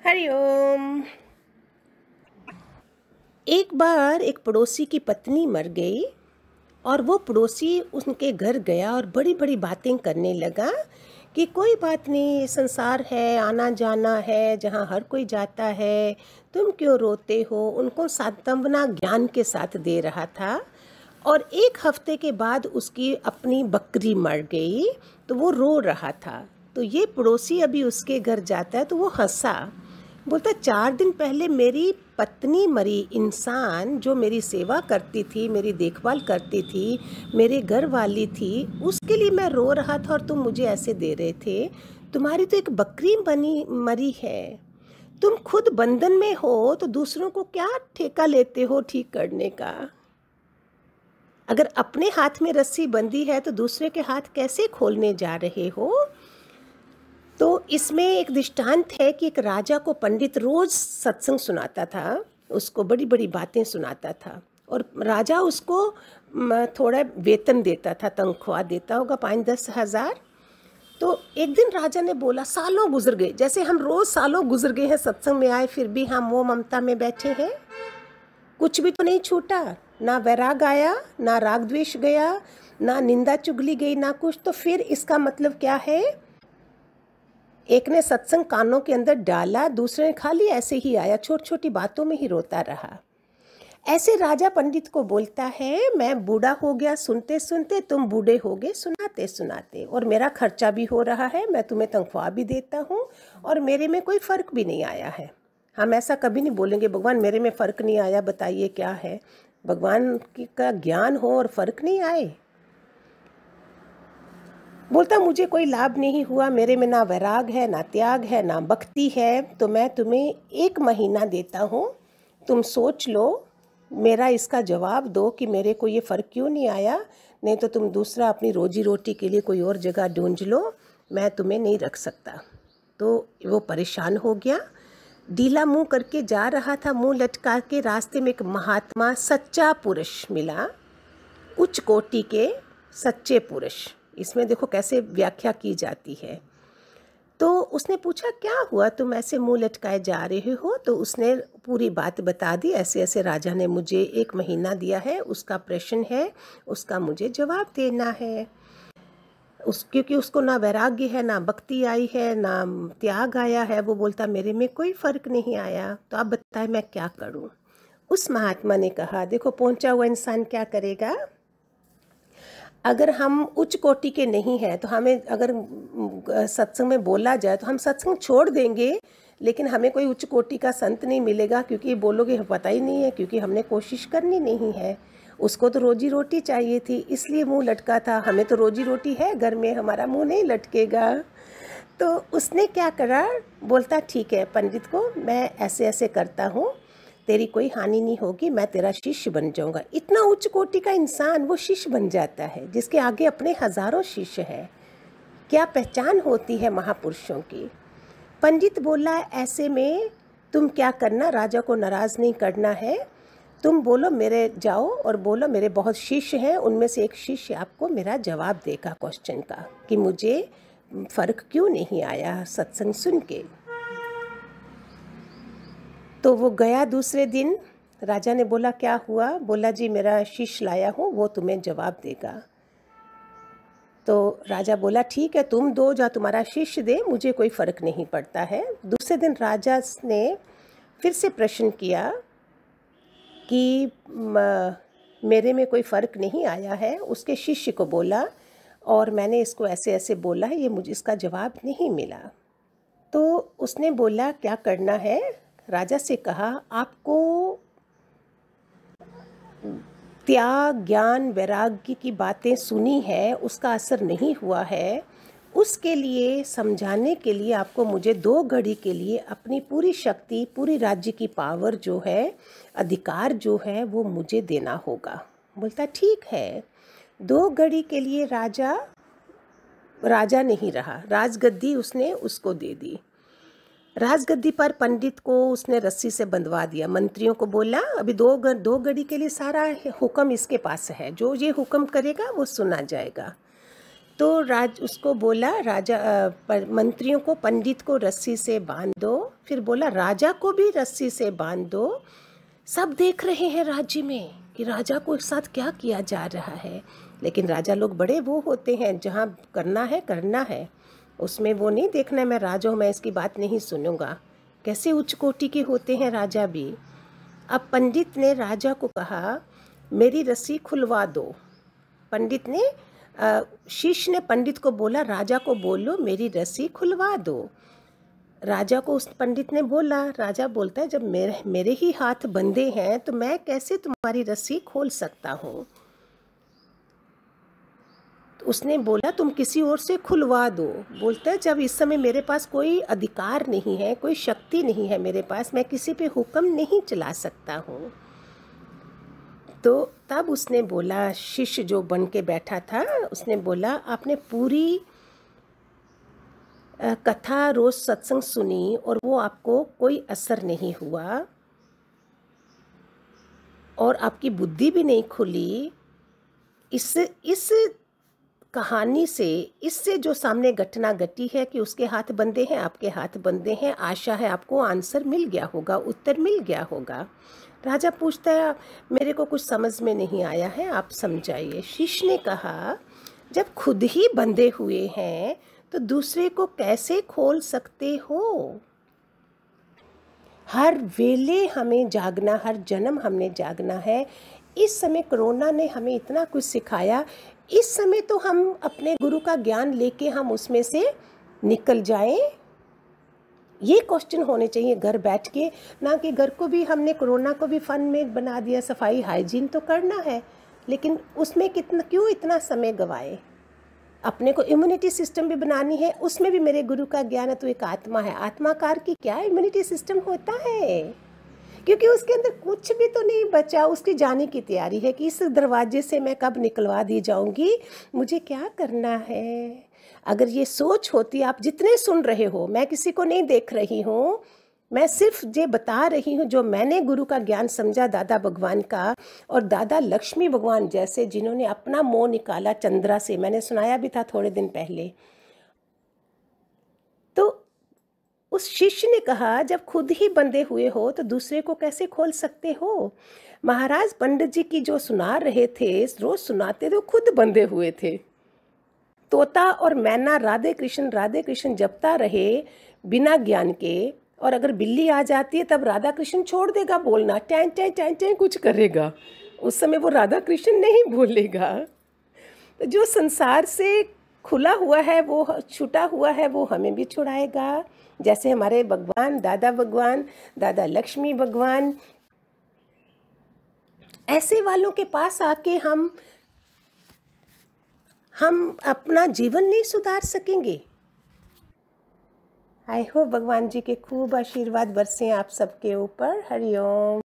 हरिओम। एक बार एक पड़ोसी की पत्नी मर गई और वो पड़ोसी उनके घर गया और बड़ी बड़ी बातें करने लगा कि कोई बात नहीं, संसार है, आना जाना है, जहाँ हर कोई जाता है, तुम क्यों रोते हो। उनको सांत्वना ज्ञान के साथ दे रहा था। और एक हफ्ते के बाद उसकी अपनी बकरी मर गई तो वो रो रहा था। तो ये पड़ोसी अभी उसके घर जाता है तो वो हंसा, बोलता 4 दिन पहले मेरी पत्नी मरी, इंसान जो मेरी सेवा करती थी, मेरी देखभाल करती थी, मेरे घर वाली थी, उसके लिए मैं रो रहा था और तुम मुझे ऐसे दे रहे थे। तुम्हारी तो एक बकरी बनी मरी है। तुम खुद बंधन में हो तो दूसरों को क्या ठेका लेते हो ठीक करने का। अगर अपने हाथ में रस्सी बंधी है तो दूसरे के हाथ कैसे खोलने जा रहे हो। तो इसमें एक दृष्टांत है कि एक राजा को पंडित रोज सत्संग सुनाता था, उसको बड़ी बड़ी बातें सुनाता था और राजा उसको थोड़ा वेतन देता था, तनख्वाह देता होगा 5-10 हज़ार। तो एक दिन राजा ने बोला, सालों गुजर गए, जैसे हम रोज सालों गुजर गए हैं सत्संग में आए, फिर भी हम वो ममता में बैठे हैं, कुछ भी तो नहीं छूटा, ना वैराग आया, ना राग द्वेष गया, ना निंदा चुगली गई, ना कुछ। तो फिर इसका मतलब क्या है, एक ने सत्संग कानों के अंदर डाला, दूसरे ने खाली ऐसे ही आया, छोटी छोटी बातों में ही रोता रहा। ऐसे राजा पंडित को बोलता है, मैं बूढ़ा हो गया सुनते सुनते, तुम बूढ़े हो गए सुनाते सुनाते, और मेरा खर्चा भी हो रहा है, मैं तुम्हें तनख्वाह भी देता हूँ और मेरे में कोई फ़र्क भी नहीं आया है। हम ऐसा कभी नहीं बोलेंगे भगवान मेरे में फ़र्क नहीं आया, बताइए क्या है। भगवान का ज्ञान हो और फ़र्क नहीं आए। बोलता मुझे कोई लाभ नहीं हुआ, मेरे में ना वैराग है, ना त्याग है, ना भक्ति है, तो मैं तुम्हें 1 महीना देता हूँ, तुम सोच लो, मेरा इसका जवाब दो कि मेरे को ये फ़र्क क्यों नहीं आया, नहीं तो तुम दूसरा अपनी रोजी रोटी के लिए कोई और जगह ढूंढ लो, मैं तुम्हें नहीं रख सकता। तो वो परेशान हो गया, ढीला मुंह करके जा रहा था, मुंह लटका के। रास्ते में एक महात्मा सच्चा पुरुष मिला, उच्च कोटि के सच्चे पुरुष। इसमें देखो कैसे व्याख्या की जाती है। तो उसने पूछा क्या हुआ, तुम ऐसे मुंह लटकाए जा रहे हो। तो उसने पूरी बात बता दी, ऐसे ऐसे राजा ने मुझे 1 महीना दिया है, उसका प्रश्न है, उसका मुझे जवाब देना है। क्योंकि उसको ना वैराग्य है, ना भक्ति आई है, ना त्याग आया है। वो बोलता मेरे में कोई फ़र्क नहीं आया, तो आप बताएं मैं क्या करूं। उस महात्मा ने कहा, देखो पहुंचा हुआ इंसान क्या करेगा, अगर हम उच्च कोटि के नहीं हैं तो हमें अगर सत्संग में बोला जाए तो हम सत्संग छोड़ देंगे, लेकिन हमें कोई उच्च कोटि का संत नहीं मिलेगा, क्योंकि बोलोगे पता ही नहीं है, क्योंकि हमने कोशिश करनी नहीं है। उसको तो रोजी रोटी चाहिए थी, इसलिए मुंह लटका था, हमें तो रोजी रोटी है घर में, हमारा मुंह नहीं लटकेगा। तो उसने क्या करा, बोलता ठीक है पंडित को, मैं ऐसे ऐसे करता हूँ, तेरी कोई हानि नहीं होगी, मैं तेरा शिष्य बन जाऊंगा। इतना उच्च कोटि का इंसान वो शिष्य बन जाता है, जिसके आगे अपने हजारों शिष्य हैं। क्या पहचान होती है महापुरुषों की। पंडित बोला ऐसे में तुम क्या करना, राजा को नाराज नहीं करना है, तुम बोलो मेरे जाओ और बोलो मेरे बहुत शिष्य हैं, उनमें से एक शिष्य आपको मेरा जवाब देगा क्वेश्चन का कि मुझे फ़र्क क्यों नहीं आया सत्संग सुन के। तो वो गया दूसरे दिन, राजा ने बोला क्या हुआ, बोला जी मेरा शिष्य लाया हूँ, वो तुम्हें जवाब देगा। तो राजा बोला ठीक है, तुम दो, जा तुम्हारा शिष्य दे, मुझे कोई फ़र्क नहीं पड़ता है। दूसरे दिन राजा ने फिर से प्रश्न किया कि मेरे में कोई फ़र्क नहीं आया है। उसके शिष्य को बोला और मैंने इसको ऐसे ऐसे बोला है, ये मुझे इसका जवाब नहीं मिला। तो उसने बोला क्या करना है, राजा से कहा आपको त्याग ज्ञान वैराग्य की बातें सुनी है, उसका असर नहीं हुआ है, उसके लिए समझाने के लिए आपको मुझे 2 घड़ी के लिए अपनी पूरी शक्ति, पूरी राज्य की पावर जो है, अधिकार जो है, वो मुझे देना होगा। बोलता ठीक है। 2 घड़ी के लिए राजा नहीं रहा, राजगद्दी उसने उसको दे दी। राजगद्दी पर पंडित को उसने रस्सी से बंधवा दिया, मंत्रियों को बोला अभी 2 घड़ी के लिए सारा हुक्म इसके पास है, जो ये हुक्म करेगा वो सुना जाएगा। तो उसको बोला राजा मंत्रियों को, पंडित को रस्सी से बांध दो। फिर बोला राजा को भी रस्सी से बांध दो। सब देख रहे हैं राज्य में कि राजा को एक साथ क्या किया जा रहा है, लेकिन राजा लोग बड़े वो होते हैं, जहाँ करना है करना है, उसमें वो नहीं देखना है मैं राजा हूँ, मैं इसकी बात नहीं सुनूंगा। कैसे उच्च कोटि के होते हैं राजा भी। अब पंडित ने राजा को कहा मेरी रस्सी खुलवा दो। पंडित ने शिष्य ने पंडित को बोला राजा को बोलो मेरी रस्सी खुलवा दो। राजा को उस पंडित ने बोला, राजा बोलता है जब मेरे ही हाथ बंधे हैं तो मैं कैसे तुम्हारी रस्सी खोल सकता हूँ। तो उसने बोला तुम किसी और से खुलवा दो। बोलता है जब इस समय मेरे पास कोई अधिकार नहीं है, कोई शक्ति नहीं है मेरे पास, मैं किसी पे हुक्म नहीं चला सकता हूँ। तो तब उसने बोला, शिष्य जो बन के बैठा था उसने बोला आपने पूरी कथा रोज सत्संग सुनी और वो आपको कोई असर नहीं हुआ और आपकी बुद्धि भी नहीं खुली। इस कहानी से, इससे जो सामने घटना घटी है कि उसके हाथ बंधे हैं, आपके हाथ बंधे हैं, आशा है आपको आंसर मिल गया होगा, उत्तर मिल गया होगा। राजा पूछता है मेरे को कुछ समझ में नहीं आया है, आप समझाइए। शिष्य ने कहा जब खुद ही बंधे हुए हैं तो दूसरे को कैसे खोल सकते हो। हर वेले हमें जागना, हर जन्म हमने जागना है। इस समय कोरोना ने हमें इतना कुछ सिखाया, इस समय तो हम अपने गुरु का ज्ञान लेके हम उसमें से निकल जाएं। ये क्वेश्चन होने चाहिए घर बैठ के, ना कि घर को भी हमने कोरोना को भी फन में बना दिया। सफाई हाइजीन तो करना है, लेकिन उसमें क्यों इतना समय गवाए। अपने को इम्यूनिटी सिस्टम भी बनानी है, उसमें भी मेरे गुरु का ज्ञान है तो एक आत्मा है, आत्माकार की क्या इम्यूनिटी सिस्टम होता है, क्योंकि उसके अंदर कुछ भी तो नहीं बचा। उसकी जाने की तैयारी है कि इस दरवाजे से मैं कब निकलवा दी जाऊंगी, मुझे क्या करना है। अगर ये सोच होती, आप जितने सुन रहे हो, मैं किसी को नहीं देख रही हूँ, मैं सिर्फ ये बता रही हूँ जो मैंने गुरु का ज्ञान समझा दादा भगवान का, और दादा लक्ष्मी भगवान जैसे जिन्होंने अपना मोह निकाला चंद्रा से, मैंने सुनाया भी था थोड़े दिन पहले। तो उस शिष्य ने कहा जब खुद ही बंधे हुए हो तो दूसरे को कैसे खोल सकते हो। महाराज पंडित जी की जो सुना रहे थे, रोज सुनाते थे, खुद बंधे हुए थे। तोता और मैना राधे कृष्ण जपता रहे बिना ज्ञान के, और अगर बिल्ली आ जाती है तब राधा कृष्ण छोड़ देगा बोलना, टैं टैं टैं टैं कुछ करेगा, उस समय वो राधा कृष्ण नहीं बोलेगा। तो जो संसार से खुला हुआ है, वो छूटा हुआ है, वो हमें भी छुड़ाएगा। जैसे हमारे भगवान, दादा लक्ष्मी भगवान, ऐसे वालों के पास आके हम अपना जीवन नहीं सुधार सकेंगे। आई होप भगवान जी के खूब आशीर्वाद बरसें आप सबके ऊपर। हरिओम।